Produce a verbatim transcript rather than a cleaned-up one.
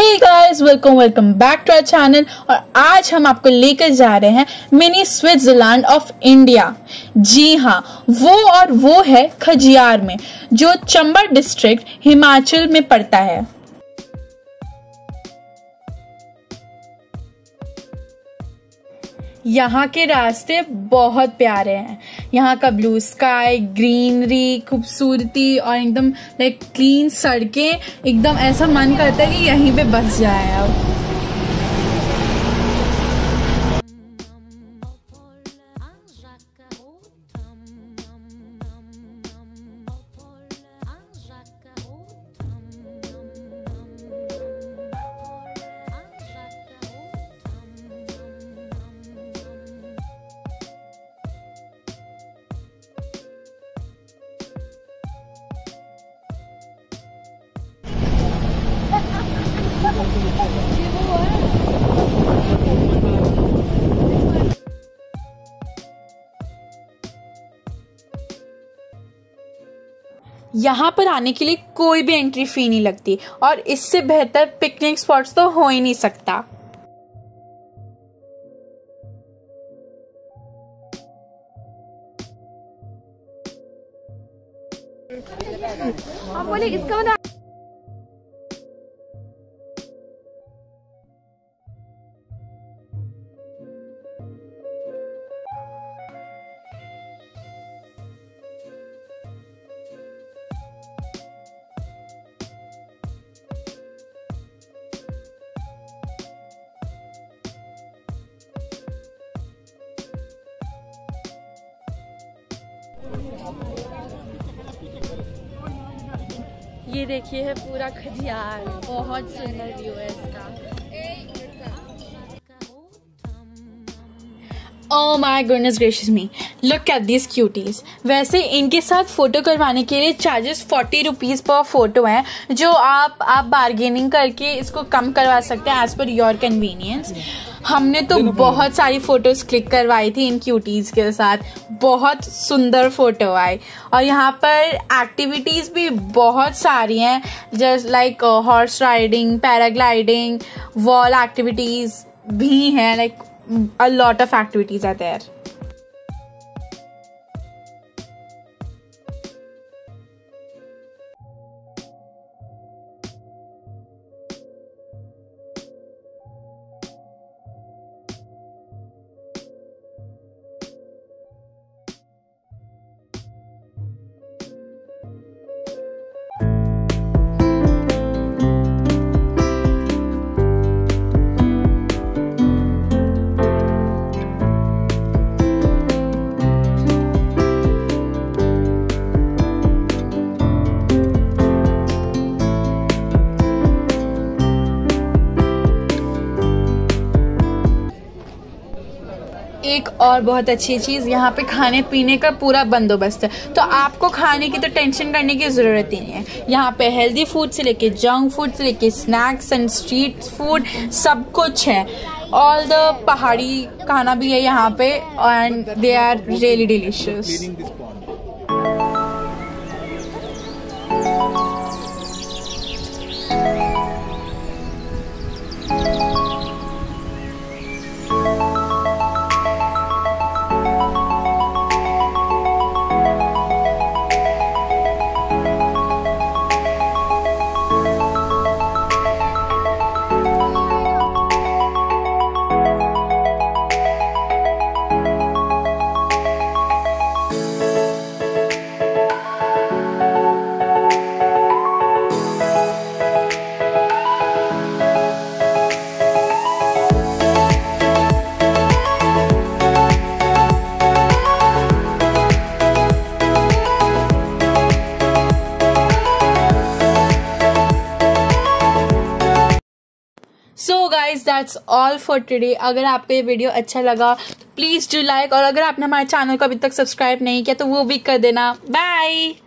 Hey guys, welcome welcome back to our channel. और आज हम आपको लेकर जा रहे हैं मिनी स्विट्जरलैंड ऑफ इंडिया। जी हाँ, वो और वो है खजियार में, जो चंबा डिस्ट्रिक्ट हिमाचल में पड़ता है। यहाँ के रास्ते बहुत प्यारे हैं। यहाँ का ब्लू स्काई, ग्रीनरी, खूबसूरती और एकदम लाइक क्लीन सड़कें, एकदम ऐसा मन करता है कि यहीं पे बस जाए अब। यहाँ पर आने के लिए कोई भी एंट्री फी नहीं लगती और इससे बेहतर पिकनिक स्पॉट्स तो हो ही नहीं सकता। आप बोले इसका बता। ये देखिए है पूरा खजियार, बहुत सुंदर व्यू है इसका। Oh my goodness gracious me, look at these cuties। वैसे इनके साथ फोटो करवाने के लिए चार्जेस फोर्टी रुपीज पर फोटो है, जो आप आप बार्गेनिंग करके इसको कम करवा सकते हैं एज पर योर कन्वीनियंस। हमने तो बहुत सारी फोटोज क्लिक करवाई थी इन क्यूटीज के साथ, बहुत सुंदर फोटो आई। और यहाँ पर एक्टिविटीज भी बहुत सारी हैं, just like horse riding, paragliding, wall activities भी हैं, like a lot of activities are there. एक और बहुत अच्छी चीज़, यहाँ पे खाने पीने का पूरा बंदोबस्त है, तो आपको खाने की तो टेंशन करने की ज़रूरत ही नहीं है। यहाँ पे हेल्दी फूड से लेके जंक फूड से लेके स्नैक्स एंड स्ट्रीट फूड सब कुछ है। ऑल द पहाड़ी खाना भी है यहाँ पे and they are really delicious. So guys that's all for today. अगर आपको ये वीडियो अच्छा लगा तो प्लीज़ डू लाइक, और अगर आपने हमारे चैनल को अभी तक सब्सक्राइब नहीं किया तो वो भी कर देना। बाय।